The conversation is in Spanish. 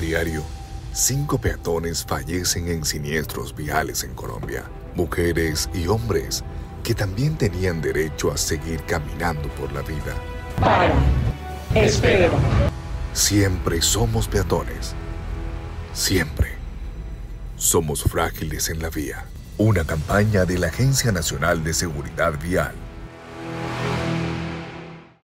diario, 5 peatones fallecen en siniestros viales en Colombia. Mujeres y hombres que también tenían derecho a seguir caminando por la vida. Para. Espera. Siempre somos peatones. Siempre somos frágiles en la vía. Una campaña de la Agencia Nacional de Seguridad Vial.